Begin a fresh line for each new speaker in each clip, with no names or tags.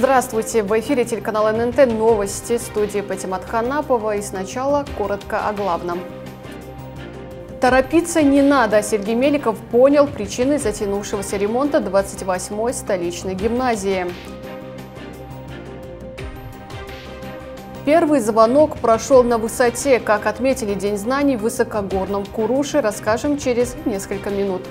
Здравствуйте! В эфире телеканала ННТ новости, студии Патимат Ханапова. И сначала коротко о главном. Торопиться не надо. Сергей Меликов понял причины затянувшегося ремонта 28-й столичной гимназии. Первый звонок прошел на высоте. Как отметили День знаний в высокогорном Куруше, расскажем через несколько минут.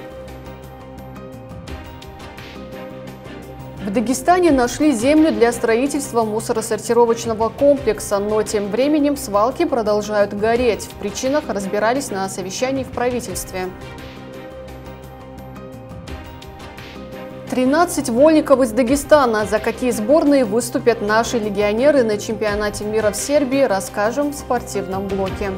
В Дагестане нашли землю для строительства мусоросортировочного комплекса, но тем временем свалки продолжают гореть. В причинах разбирались на совещании в правительстве. 13 вольников из Дагестана. За какие сборные выступят наши легионеры на чемпионате мира в Сербии, расскажем в спортивном блоке.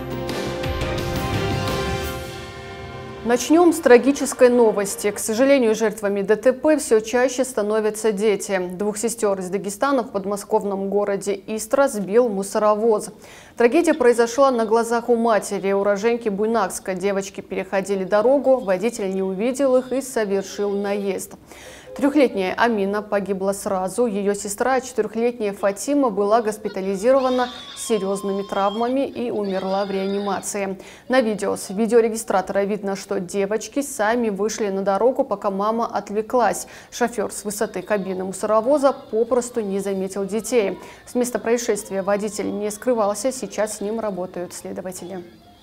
Начнем с трагической новости. К сожалению, жертвами ДТП все чаще становятся дети. Двух сестер из Дагестана в подмосковном городе Истра сбил мусоровоз. Трагедия произошла на глазах у матери, уроженки Буйнакска. Девочки переходили дорогу, водитель не увидел их и совершил наезд. Трехлетняя Амина погибла сразу. Ее сестра, 4-летняя Фатима, была госпитализирована с серьезными травмами и умерла в реанимации. На видео с видеорегистратора видно, что девочки сами вышли на дорогу, пока мама отвлеклась. Шофер с высоты кабины мусоровоза попросту не заметил детей. С места происшествия водитель не скрывался, сейчас с ним работают следователи.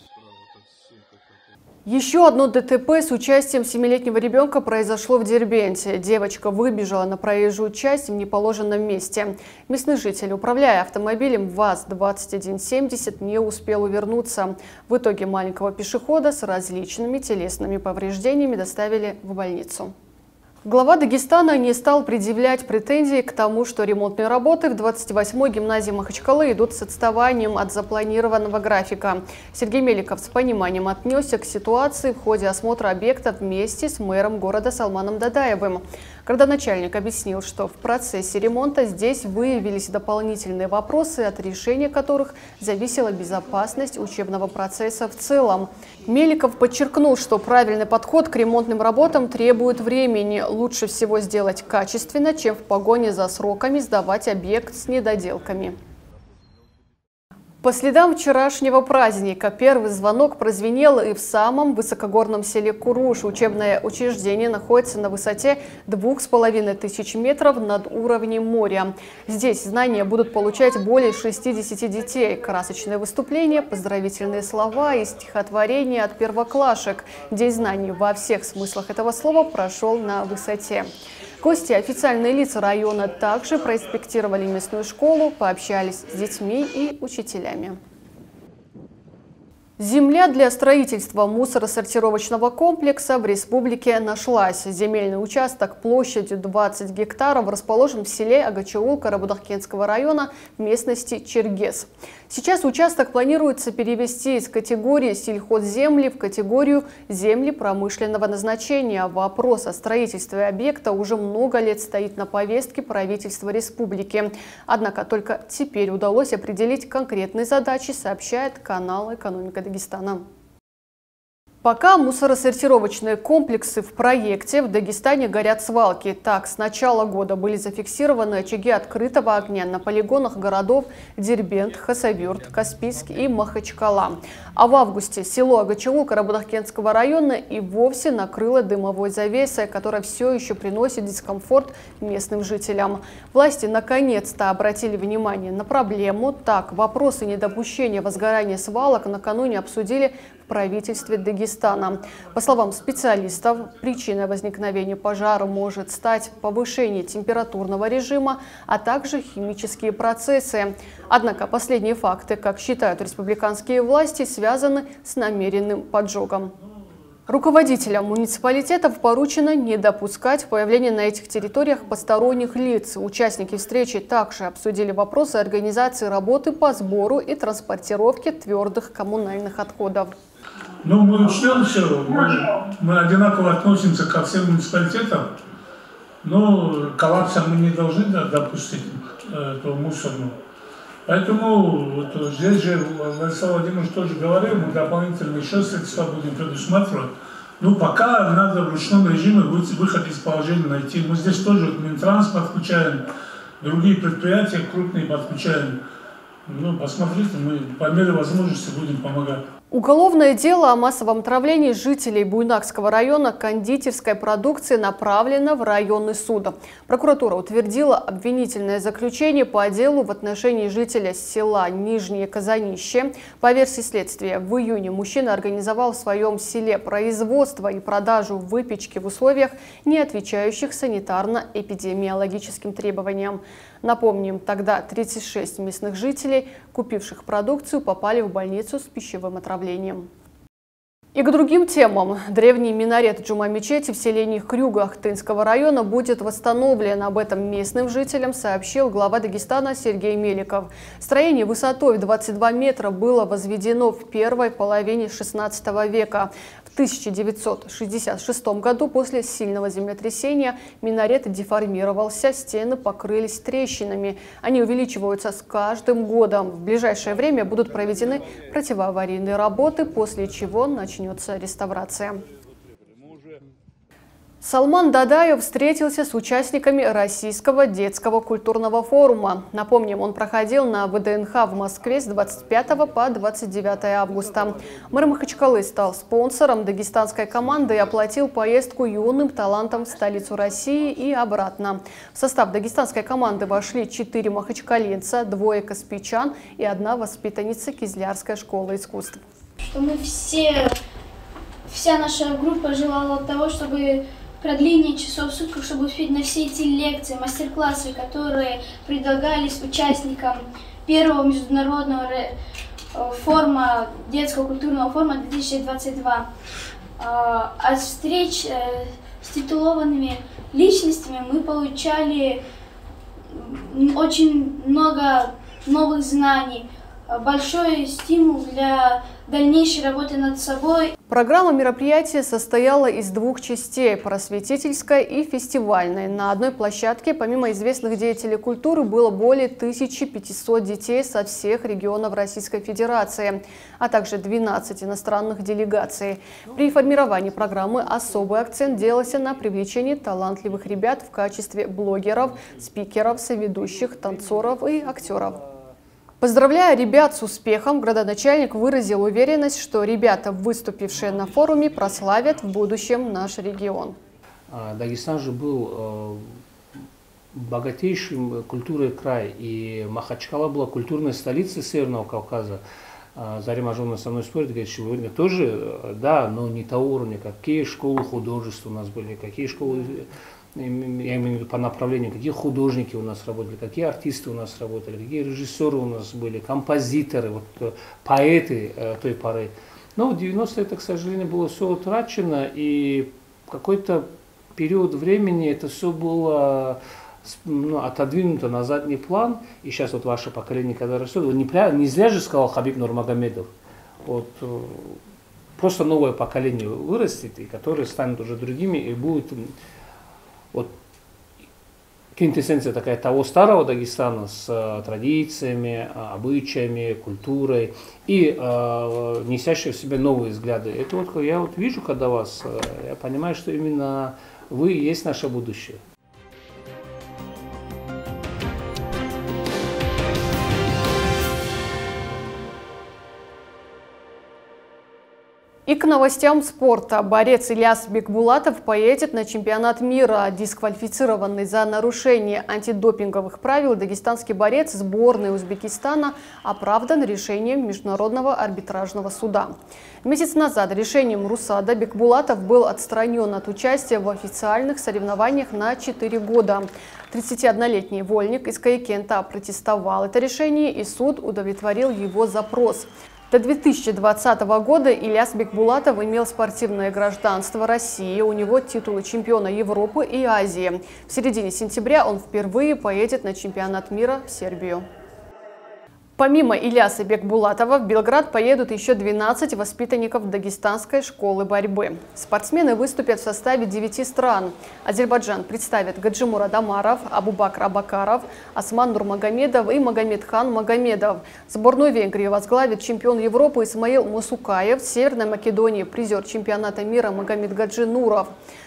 Еще одно ДТП с участием 7-летнего ребенка произошло в Дербенте. Девочка выбежала на проезжую часть в неположенном месте. Местный житель, управляя автомобилем ВАЗ-2170, не успел увернуться. В итоге маленького пешехода с различными телесными повреждениями доставили в больницу. Глава Дагестана не стал предъявлять претензии к тому, что ремонтные работы в 28-й гимназии Махачкалы идут с отставанием от запланированного графика. Сергей Меликов с пониманием отнесся к ситуации в ходе осмотра объекта вместе с мэром города Салманом Дадаевым. Когда начальник объяснил, что в процессе ремонта здесь выявились дополнительные вопросы, от решения которых зависела безопасность учебного процесса в целом. Меликов подчеркнул, что правильный подход к ремонтным работам требует времени. Лучше всего сделать качественно, чем в погоне за сроками сдавать объект с недоделками. По следам вчерашнего праздника первый звонок прозвенел и в самом высокогорном селе Куруш. Учебное учреждение находится на высоте 2500 метров над уровнем моря. Здесь знания будут получать более 60 детей. Красочные выступления, поздравительные слова и стихотворения от первоклашек. День знаний во всех смыслах этого слова прошел на высоте. Гости, официальные лица района также проинспектировали местную школу, пообщались с детьми и учителями. Земля для строительства мусоросортировочного комплекса в республике нашлась. Земельный участок площадью 20 гектаров расположен в селе Агачаул Карабудаккенского района в местности Чергес. Сейчас участок планируется перевести из категории сельхозземли в категорию земли промышленного назначения. Вопрос о строительстве объекта уже много лет стоит на повестке правительства республики. Однако только теперь удалось определить конкретные задачи, сообщает канал «Экономика Дагестана». Пока мусоросортировочные комплексы в проекте, в Дагестане горят свалки. Так, с начала года были зафиксированы очаги открытого огня на полигонах городов Дербент, Хасавюрт, Каспийск и Махачкала. А в августе село Агачаул Карабудаккенского района и вовсе накрыло дымовой завесой, которая все еще приносит дискомфорт местным жителям. Власти наконец-то обратили внимание на проблему. Так, вопросы недопущения возгорания свалок накануне обсудили в правительстве Дагестана. По словам специалистов, причиной возникновения пожара может стать повышение температурного режима, а также химические процессы. Однако последние факты, как считают республиканские власти, связаны с намеренным поджогом. Руководителям муниципалитетов поручено не допускать появления на этих территориях посторонних лиц. Участники встречи также обсудили вопросы организации работы по сбору и транспортировке твердых коммунальных отходов.
Ну, мы учтем все, мы одинаково относимся ко всем муниципалитетам, но коллапса мы не должны допустить, этого мусорного. Поэтому вот здесь же Владислав Владимирович тоже говорил, мы дополнительно еще средства будем предусматривать. Ну, пока надо в ручном режиме выход из положения найти. Мы здесь тоже Минтранс подключаем, другие предприятия крупные подключаем. Ну, посмотрите, мы по мере возможности будем помогать.
Уголовное дело о массовом отравлении жителей Буйнакского района кондитерской продукции направлено в районный суд. Прокуратура утвердила обвинительное заключение по делу в отношении жителя села Нижнее Казанище. По версии следствия, в июне мужчина организовал в своем селе производство и продажу выпечки в условиях, не отвечающих санитарно-эпидемиологическим требованиям. Напомним, тогда 36 местных жителей, купивших продукцию, попали в больницу с пищевым отравлением. И к другим темам. Древний минарет Джума-мечети в селении Крюга Ахтынского района будет восстановлен. Об этом местным жителям сообщил глава Дагестана Сергей Меликов. Строение высотой в 22 метра было возведено в первой половине XVI века. В 1966 году после сильного землетрясения минарет деформировался, стены покрылись трещинами. Они увеличиваются с каждым годом. В ближайшее время будут проведены противоаварийные работы, после чего начнется реставрация. Салман Дадаев встретился с участниками Российского детского культурного форума. Напомним, он проходил на ВДНХ в Москве с 25 по 29 августа. Мэр Махачкалы стал спонсором дагестанской команды и оплатил поездку юным талантам в столицу России и обратно. В состав дагестанской команды вошли 4 махачкалинца, 2 каспийчан и 1 воспитанница Кизлярской школы искусств.
Что мы вся наша группа желала того, чтобы продление часов в сутках, чтобы успеть на все эти лекции, мастер-классы, которые предлагались участникам первого международного форума, детского культурного форума 2022. От встреч с титулованными личностями мы получали очень много новых знаний, большой стимул для дальнейшей работы над собой.
Программа мероприятия состояла из 2 частей – просветительской и фестивальной. На одной площадке, помимо известных деятелей культуры, было более 1500 детей со всех регионов Российской Федерации, а также 12 иностранных делегаций. При формировании программы особый акцент делался на привлечении талантливых ребят в качестве блогеров, спикеров, соведущих, танцоров и актеров. Поздравляя ребят с успехом, градоначальник выразил уверенность, что ребята, выступившие на форуме, прославят в будущем наш регион.
Дагестан же был богатейшим культурой край, и Махачкала была культурной столицей Северного Кавказа. Зарема Ажонна со мной спорит, говорит, что вы тоже, да, но не того уровня, какие школы художеств у нас были, какие школы, я имею в виду по направлению, какие художники у нас работали, какие артисты у нас работали, какие режиссеры у нас были, композиторы, вот, поэты той поры. Но в 90-е это, к сожалению, было все утрачено, и какой-то период времени это все было отодвинуто на задний план. И сейчас вот ваше поколение, когда растет, не зря же сказал Хабиб Нурмагомедов, вот, просто новое поколение вырастет, и которые станут уже другими, и будет вот квинтэссенция такая того старого Дагестана с традициями, обычаями, культурой и несящие в себе новые взгляды. Это вот я вот вижу, когда вас, я понимаю, что именно вы и есть наше будущее.
И к новостям спорта. Борец Ильяс Бекбулатов поедет на чемпионат мира. Дисквалифицированный за нарушение антидопинговых правил дагестанский борец сборной Узбекистана оправдан решением Международного арбитражного суда. Месяц назад решением РУСАДА Бекбулатов был отстранен от участия в официальных соревнованиях на 4 года. 31-летний вольник из Кайкента протестовал это решение, и суд удовлетворил его запрос. До 2020 года Ильяс Бекбулатов имел спортивное гражданство России. У него титулы чемпиона Европы и Азии. В середине сентября он впервые поедет на чемпионат мира в Сербию. Помимо Ильяса Бекбулатова в Белград поедут еще 12 воспитанников Дагестанской школы борьбы. Спортсмены выступят в составе 9 стран. Азербайджан представит Гаджимур Адамаров, Абубакр Абакаров, Осман Нурмагомедов и Магомедхан Магомедов. Сборную Венгрии возглавит чемпион Европы Исмаил Мусукаев, Северной Македонии призер чемпионата мира Магомед Гаджи Нуров.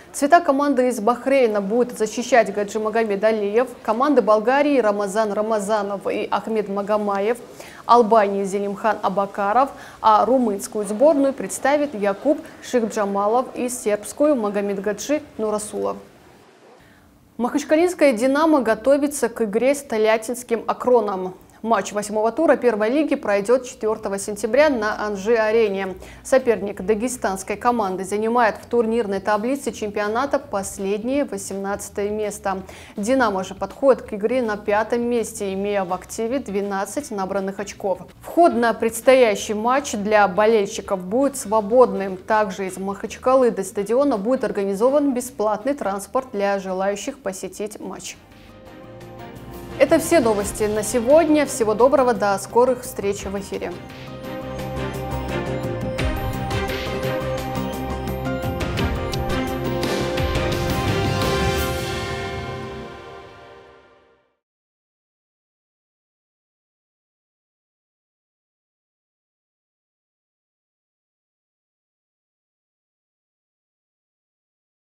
Цвета команды из Бахрейна будет защищать Гаджи Магомед Алиев, команды Болгарии Рамазан Рамазанов и Ахмед Магомаев, Албании Зелимхан Абакаров, а румынскую сборную представит Якуб Шихджамалов и сербскую Магомедгаджи Нурасулов. Махачкалинская «Динамо» готовится к игре с Тольяттинским «Акроном». Матч 8-го тура первой лиги пройдет 4 сентября на Анжи-арене. Соперник дагестанской команды занимает в турнирной таблице чемпионата последнее 18 место. «Динамо» же подходит к игре на 5-м месте, имея в активе 12 набранных очков. Вход на предстоящий матч для болельщиков будет свободным. Также из Махачкалы до стадиона будет организован бесплатный транспорт для желающих посетить матч. Это все новости на сегодня. Всего доброго, до скорых встреч в эфире.